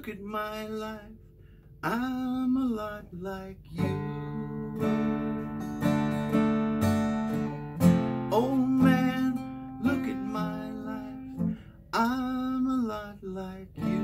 look at my life, I'm a lot like you. Old man, look at my life, I'm a lot like you.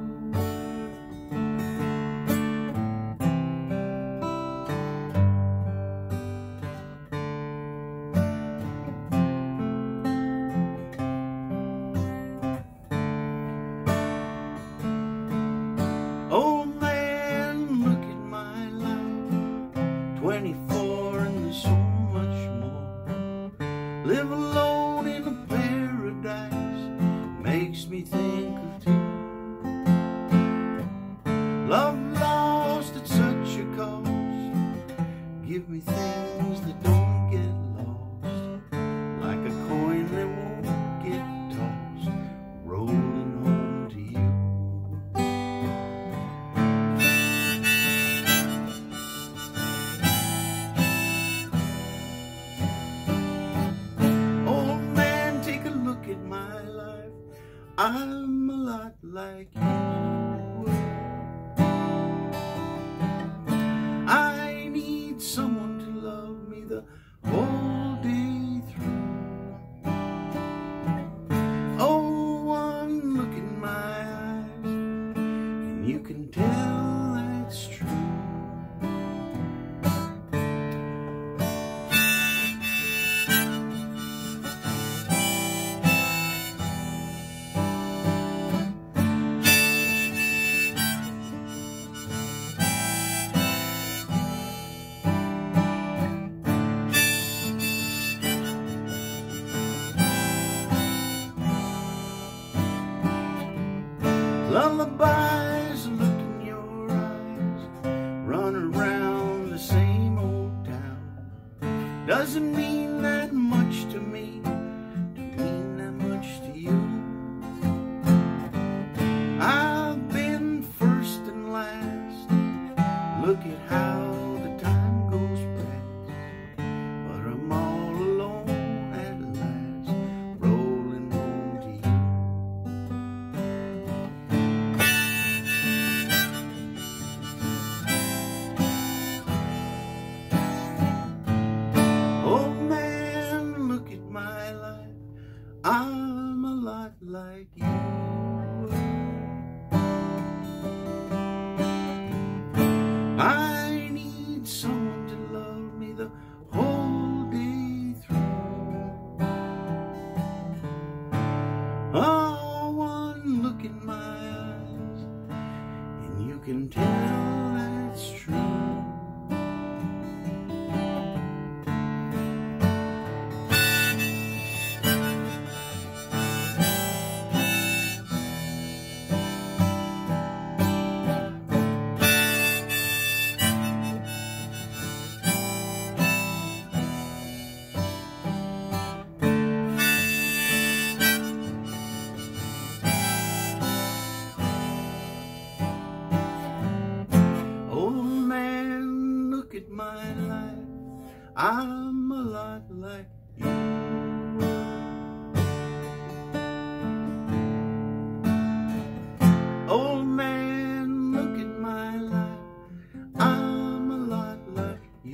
Old man, look at my life, 24 and there's so much more. Live alone in a paradise, makes me think of two. Love lost at such a cost, give me things that don't get lost, like a coin that won't get tossed, rolling home to you. My life, I'm a lot like you. I need someone to love me the whole day through. Oh, one look in my eyes, and you can tell that's true. Lullabies look in your eyes, run around the same old town. Doesn't mean that much to me, to mean that much to you. I've been first and last, look at how the time goes past, but I'm all alone at last, rolling home to you. I'm a lot like you. I need someone to love me the whole day through. Oh, one look in my eyes, and you can tell that's true. Look at my life, I'm a lot like you. Old man, look at my life, I'm a lot like you.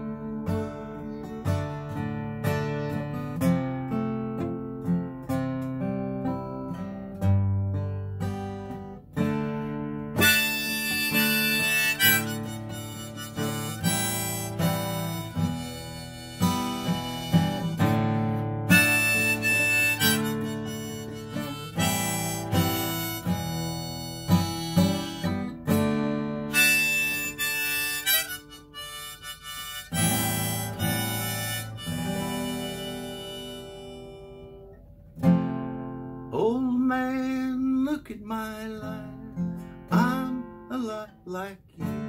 Old man, look at my life, I'm a lot like you.